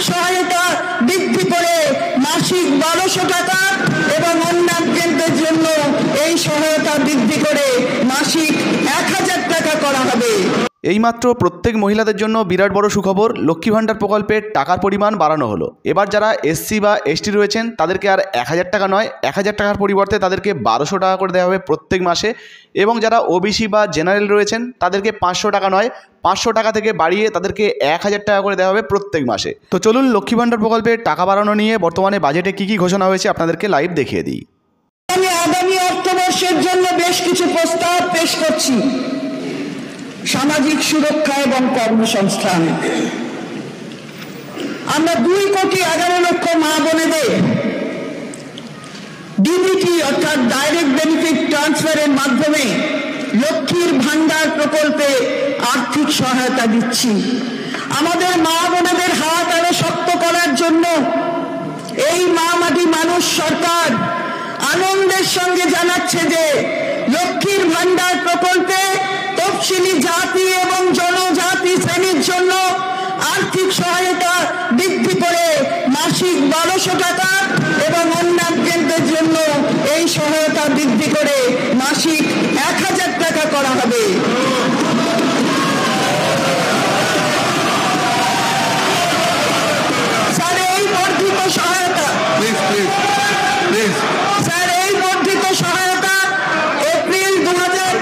সহায়তা বৃদ্ধি করে মাসিক 1200 টাকা এবং অন্যান্যদের জন্য এই সহায়তা বৃদ্ধি করে মাসিক 1000 টাকা করা হবে। এইমাত্র প্রত্যেক মহিলাদের জন্য বিরাট বড় সুখবর, লক্ষ্মী ভাণ্ডার প্রকল্পের টাকার পরিমাণ বাড়ানো হলো। এবার যারা এসসি বা এসটি রয়েছেন তাদেরকে আর 1000 টাকা নয়, 1000 টাকার পরিবর্তে তাদেরকে 1200 টাকা করে দেওয়া হবে প্রত্যেক মাসে। এবং যারা ওবিসি বা জেনারেল রয়েছেন তাদেরকে 500 টাকা নয়, 500 টাকা থেকে বাড়িয়ে তাদেরকে 1000 টাকা করে দেওয়া হবে প্রত্যেক মাসে। তো চলুন লক্ষ্মী ভাণ্ডার প্রকল্পের টাকা বাড়ানো নিয়ে বর্তমানে বাজেটে কী কী ঘোষণা হয়েছে আপনাদেরকে লাইভ দেখিয়ে দিই। আমি আগামী অর্থবর্ষের জন্য বেশ কিছু প্রস্তাব পেশ করছি। সামাজিক সুরক্ষা এবং কর্মসংস্থান, আমরা 2,11,00,000 মা বোনেদের ডিবিটি অর্থাৎ ডাইরেক্ট বেনিফিট ট্রান্সফারের মাধ্যমে লক্ষ্মীর ভাণ্ডার প্রকল্পে আর্থিক সহায়তা দিচ্ছি। আমাদের মা বোনেদের হাত আরো শক্ত করার জন্য এই মা মাটি মানুষ সরকার আনন্দের সঙ্গে জানাচ্ছে যে লক্ষ্মীর ভাণ্ডার প্রকল্পে তফসিলি জাতি এবং জনজাতি শ্রেণীর জন্য আর্থিক সহায়তা বৃদ্ধি করে মাসিক 1200 টাকা এবং অন্যান্যদের জন্য এই সহায়তা বৃদ্ধি করে মাসিক 1000 টাকা করা হবে। স্যার, এই বর্ধিত সহায়তা স্যার এই বর্ধিত সহায়তা এপ্রিল 2000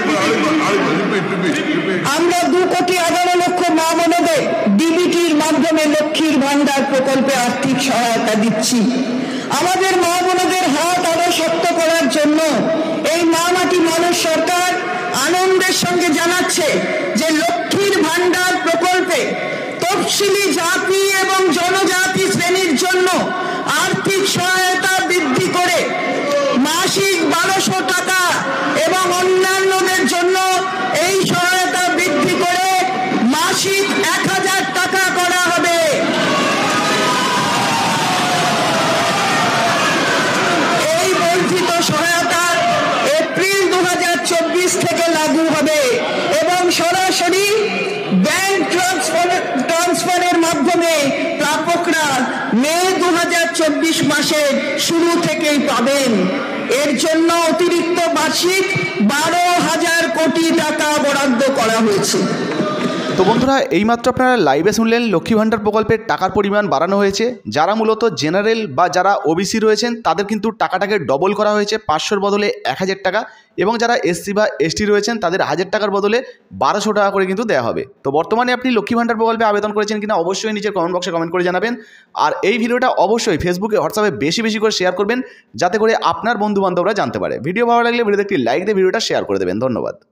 আমরা 2,11,00,000 মা বোনেদের ডিবিটির মাধ্যমে লক্ষ্মীর ভাণ্ডার প্রকল্পে আর্থিক সহায়তা দিচ্ছি। আমাদের মা বোনেদের হাত আরো শক্ত করার জন্য এই মা মাটি মানুষ সরকার আনন্দের সঙ্গে জানাচ্ছে যে লক্ষ্মীর ভাণ্ডার প্রকল্পে তফসিলি জাতি এবং জনজাতি শ্রেণীর জন্য আর্থিক সহায়তা বৃদ্ধি করে মাসিক 1200 টাকা এবং অন্যান্যদের জন্য এই সহায়তা বৃদ্ধি করে মাসিক 1000 টাকা করা হবে। এই বর্ধিত সহায়তা এপ্রিল 2024 থেকে লাগু হবে এবং সরাসরি ব্যাংক ট্রান্সফারের মাধ্যমে প্রাপকরা মে 2024 মাসের শুরু থেকেই পাবেন। এর জন্য অতিরিক্ত বার্ষিক 12,000 কোটি টাকা বরাদ্দ করা হয়েছে। তো বন্ধুরা, এইমাত্র আপনারা লাইভে শুনলেন লক্ষ্মী ভাণ্ডার প্রকল্পের টাকার পরিমাণ বাড়ানো হয়েছে। যারা মূলত জেনারেল বা যারা ওবিসি রয়েছেন তাদের কিন্তু টাকাটাকে ডবল করা হয়েছে, 500-র বদলে 1000 টাকা। এবং যারা এসসি বা এসটি রয়েছেন তাদের 1000 টাকার বদলে 1200 টাকা করে কিন্তু দেওয়া হবে। তো বর্তমানে আপনি লক্ষ্মী ভাণ্ডার প্রকল্পে আবেদন করেছেন কিনা অবশ্যই নিজের কমেন্ট বক্সে কমেন্ট করে জানাবেন। আর এই ভিডিওটা অবশ্যই ফেসবুকে, হোয়াটসঅ্যাপে বেশি বেশি করে শেয়ার করবেন যাতে করে আপনার বন্ধুবান্ধবরা জানতে পারে। ভিডিও ভালো লাগলে ভিডিওতে একটি লাইক দিয়ে ভিডিওটা শেয়ার করে দেবেন। ধন্যবাদ।